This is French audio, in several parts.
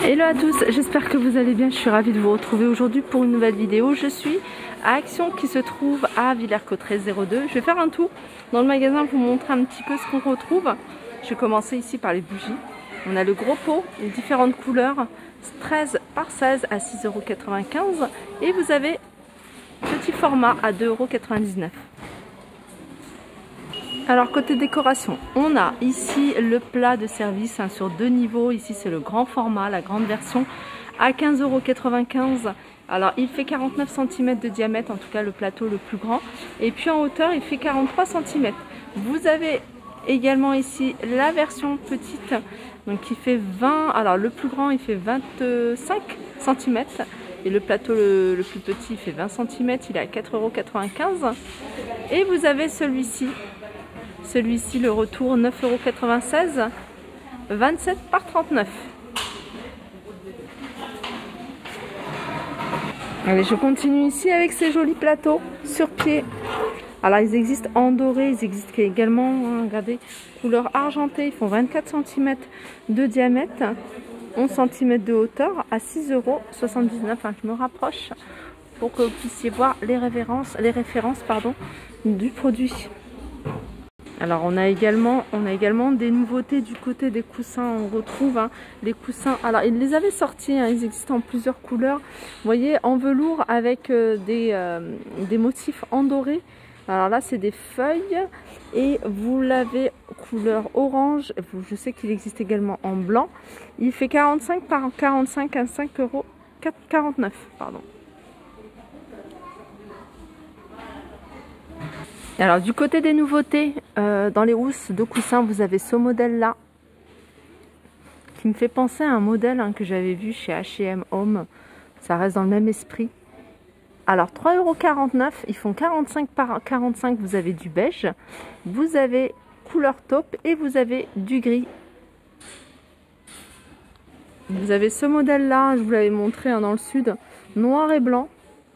Hello à tous, j'espère que vous allez bien, je suis ravie de vous retrouver aujourd'hui pour une nouvelle vidéo. Je suis à Action qui se trouve à Villers-Cotterêts 02. Je vais faire un tour dans le magasin pour vous montrer un petit peu ce qu'on retrouve. Je vais commencer ici par les bougies. On a le gros pot, les différentes couleurs, 13 par 16 à 6,95 € et vous avez petit format à 2,99 €. Alors côté décoration, on a ici le plat de service sur 2 niveaux. Ici c'est le grand format, la grande version à 15,95 €. Alors il fait 49 cm de diamètre, en tout cas le plateau le plus grand. Et puis en hauteur il fait 43 cm. Vous avez également ici la version petite, donc qui fait 20, alors le plus grand il fait 25 cm. Et le plateau le plus petit il fait 20 cm, il est à 4,95 €. Et vous avez celui-ci, le retour 9,96 €, 27 par 39. Allez, je continue ici avec ces jolis plateaux sur pied. Alors ils existent en doré, ils existent également, regardez, couleur argentée, ils font 24 cm de diamètre, 11 cm de hauteur à 6,79 €. Je me rapproche pour que vous puissiez voir les références du produit. Alors on a également des nouveautés du côté des coussins. On retrouve les coussins, alors ils les avaient sortis, ils existent en plusieurs couleurs, vous voyez, en velours avec des motifs en doré. Alors là c'est des feuilles et vous l'avez couleur orange. Je sais qu'il existe également en blanc. Il fait 45 par 45 à 5,49 €. Alors du côté des nouveautés, dans les housses de coussins, vous avez ce modèle là qui me fait penser à un modèle que j'avais vu chez H&M Home. Ça reste dans le même esprit. Alors 3,49 €, ils font 45 par 45, vous avez du beige, vous avez couleur taupe et vous avez du gris. Vous avez ce modèle là, je vous l'avais montré dans le sud, noir et blanc,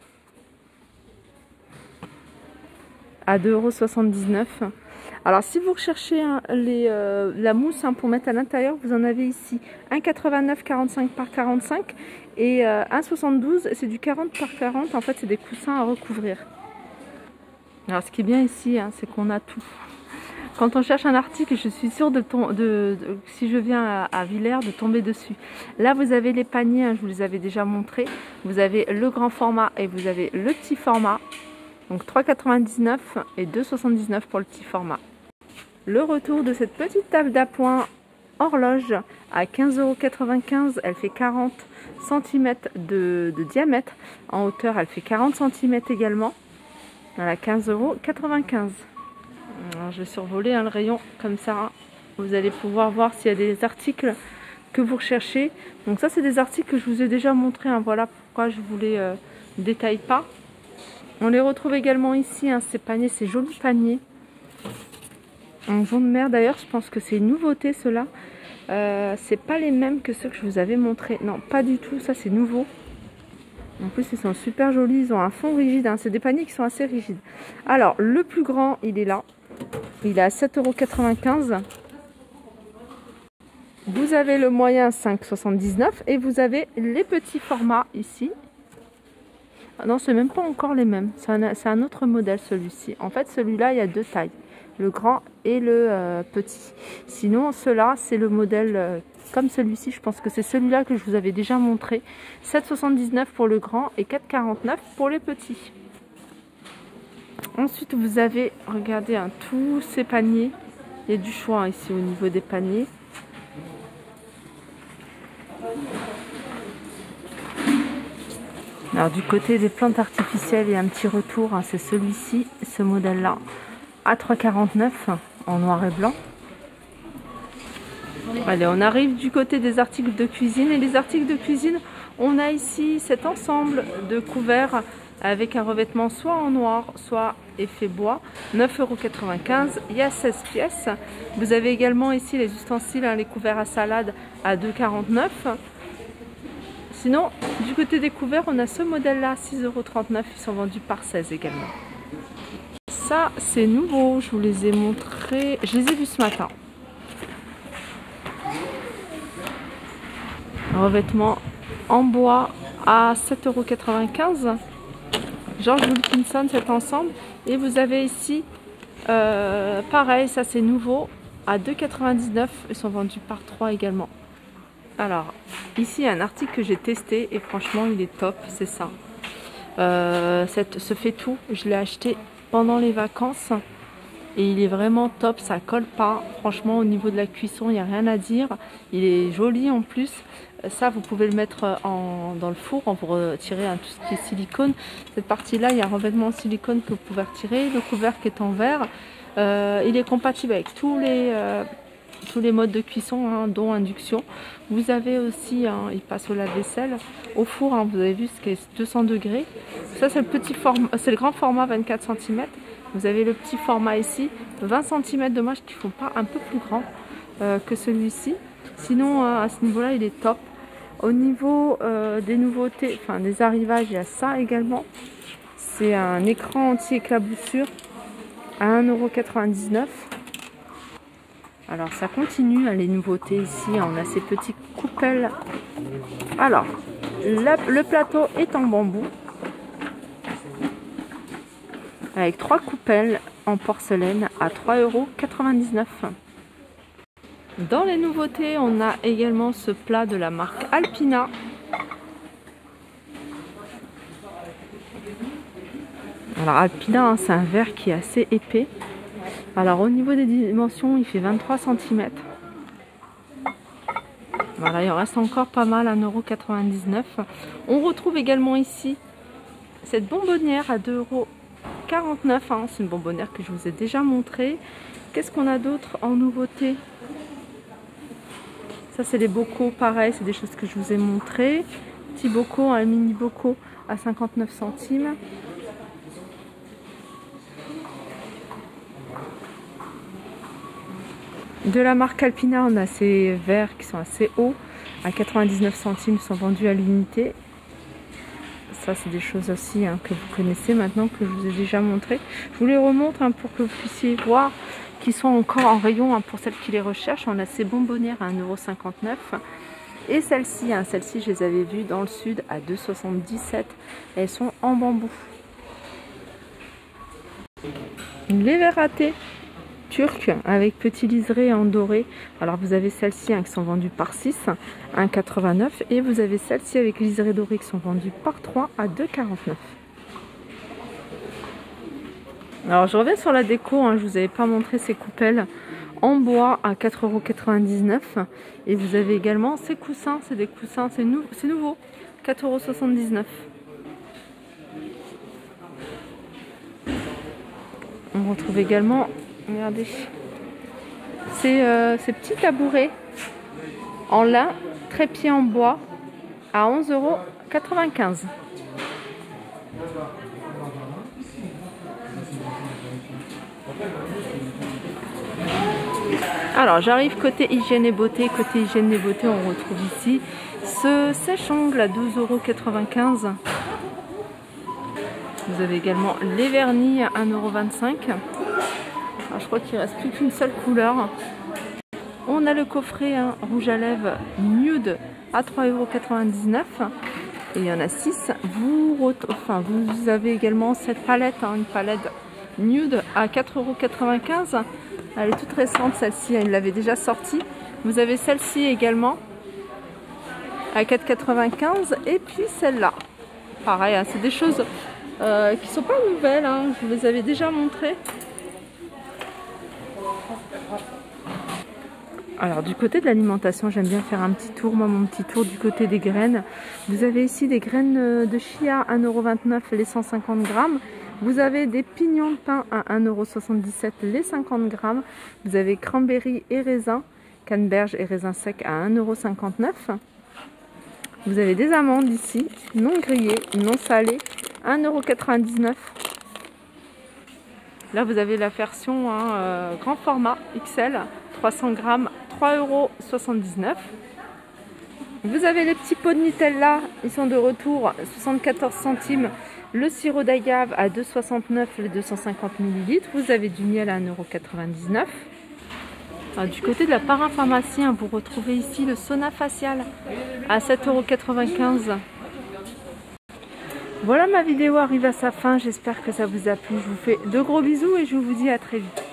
à 2,79 €. Alors si vous recherchez la mousse pour mettre à l'intérieur, vous en avez ici 1,89 45 par 45 et 1,72, c'est du 40 par 40. En fait c'est des coussins à recouvrir. Alors ce qui est bien ici, c'est qu'on a tout. Quand on cherche un article, je suis sûre si je viens à Villers, de tomber dessus. Là vous avez les paniers, je vous les avais déjà montrés. Vous avez le grand format et vous avez le petit format. Donc 3,99 € et 2,79 € pour le petit format. Le retour de cette petite table d'appoint horloge à 15,95 €. Elle fait 40 cm de diamètre. En hauteur, elle fait 40 cm également. Elle a 15,95 €. Alors, je vais survoler le rayon comme ça. Vous allez pouvoir voir s'il y a des articles que vous recherchez. Donc ça, c'est des articles que je vous ai déjà montrés. Voilà pourquoi je vous les détaille pas. On les retrouve également ici, ces paniers, ces jolis paniers en jaune mer. D'ailleurs, je pense que c'est une nouveauté ceux-là. C'est pas les mêmes que ceux que je vous avais montrés. Non, pas du tout, ça c'est nouveau. En plus, ils sont super jolis, ils ont un fond rigide. C'est des paniers qui sont assez rigides. Alors, le plus grand, il est là. Il est à 7,95 €. Vous avez le moyen 5,79 € et vous avez les petits formats ici. Non, c'est même pas encore les mêmes. C'est un autre modèle celui-ci. En fait, celui-là, il y a 2 tailles. Le grand et le petit. Sinon, ceux-là, c'est le modèle comme celui-ci. Je pense que c'est celui-là que je vous avais déjà montré. 7,79 € pour le grand et 4,49 € pour les petits. Ensuite, vous avez, regardez, tous ces paniers. Il y a du choix ici au niveau des paniers. Alors du côté des plantes artificielles, il y a un petit retour, c'est celui-ci, ce modèle-là, à 3,49 € en noir et blanc. Allez, on arrive du côté des articles de cuisine. Et les articles de cuisine, on a ici cet ensemble de couverts avec un revêtement soit en noir, soit effet bois, 9,95 €. Il y a 16 pièces. Vous avez également ici les ustensiles, les couverts à salade à 2,49 €. Sinon, du côté des couverts, on a ce modèle-là, 6,39 €. Ils sont vendus par 16 également. Ça, c'est nouveau. Je vous les ai montrés. Je les ai vus ce matin. Revêtement en bois à 7,95 €. George Wilkinson cet ensemble. Et vous avez ici, pareil, ça c'est nouveau, à 2,99 €. Ils sont vendus par 3 également. Alors, ici un article que j'ai testé et franchement il est top, c'est ça. Ce fait tout, je l'ai acheté pendant les vacances et il est vraiment top, ça colle pas. Franchement, au niveau de la cuisson, il n'y a rien à dire. Il est joli en plus. Ça, vous pouvez le mettre dans le four pour retirer tout ce qui est silicone. Cette partie-là, il y a un revêtement en silicone que vous pouvez retirer. Le couvercle est en verre. Il est compatible avec tous les modes de cuisson, hein, dont induction. Vous avez aussi, il passe au lave-vaisselle, au four, hein, vous avez vu ce qui est 200 degrés. Ça c'est le petit format, c'est le grand format 24 cm. Vous avez le petit format ici, 20 cm, dommage qu'ils ne font pas un peu plus grand que celui-ci. Sinon à ce niveau-là il est top. Au niveau des nouveautés, enfin des arrivages, il y a ça également. C'est un écran anti-éclaboussure à 1,99 €. Alors ça continue, hein, les nouveautés ici, on a ces petits coupelles. Alors, le plateau est en bambou, avec 3 coupelles en porcelaine à 3,99 €. Dans les nouveautés, on a également ce plat de la marque Alpina. Alors Alpina, hein, c'est un verre qui est assez épais. Alors au niveau des dimensions, il fait 23 cm. Voilà, il en reste encore pas mal, 1,99 €. On retrouve également ici cette bonbonnière à 2,49 €. Hein. C'est une bonbonnière que je vous ai déjà montrée. Qu'est-ce qu'on a d'autre en nouveauté? Ça c'est les bocaux, pareil, c'est des choses que je vous ai montrées. Petit bocaux, un mini bocaux à 59 centimes. De la marque Alpina, on a ces verres qui sont assez hauts, à 99 centimes, sont vendus à l'unité. Ça, c'est des choses aussi, hein, que vous connaissez maintenant, que je vous ai déjà montré. Je vous les remontre, hein, pour que vous puissiez voir qu'ils sont encore en rayon, hein, pour celles qui les recherchent. On a ces bonbonnières à 1,59 €. Et celles-ci, hein, celles-ci, je les avais vues dans le sud à 2,77 €. Elles sont en bambou. Les verres à thé turc avec petit liseré en doré. Alors vous avez celles-ci, hein, qui sont vendues par 6, 1,89 €, et vous avez celles-ci avec liseré doré qui sont vendues par 3 à 2,49 €. Alors je reviens sur la déco, hein, je vous avais pas montré ces coupelles en bois à 4,99 €, et vous avez également ces coussins, c'est des coussins, c'est nouveau, 4,79 €. On retrouve également, regardez, ces petits tabourets en lin, trépied en bois à 11,95 €. Alors j'arrive côté hygiène et beauté. Côté hygiène et beauté, on retrouve ici ce sèche-ongles à 12,95 €. Vous avez également les vernis à 1,25 €. Alors, je crois qu'il ne reste plus qu'une seule couleur. On a le coffret, hein, rouge à lèvres nude à 3,99 €. Et il y en a 6. Vous avez également cette palette, hein, une palette nude à 4,95 €. Elle est toute récente, celle-ci, elle l'avait déjà sortie. Vous avez celle-ci également à 4,95 €. Et puis celle-là. Pareil, hein, c'est des choses qui sont pas nouvelles, hein, je vous les avais déjà montrées. Alors du côté de l'alimentation, j'aime bien faire un petit tour, moi mon petit tour du côté des graines. Vous avez ici des graines de chia à 1,29 € les 150 grammes. Vous avez des pignons de pain à 1,77 € les 50 grammes. Vous avez cranberry et raisin, canneberge et raisin sec à 1,59 €. Vous avez des amandes ici, non grillées, non salées, 1,99 €. Là vous avez la version, hein, grand format XL, 300 grammes, 3,79 €. Vous avez les petits pots de Nutella, ils sont de retour, 74 centimes. Le sirop d'agave à 2,69 € les 250 ml. Vous avez du miel à 1,99 €. Du côté de la parapharmacie, vous retrouvez ici le sauna facial à 7,95 €. Voilà, ma vidéo arrive à sa fin. J'espère que ça vous a plu. Je vous fais de gros bisous et je vous dis à très vite.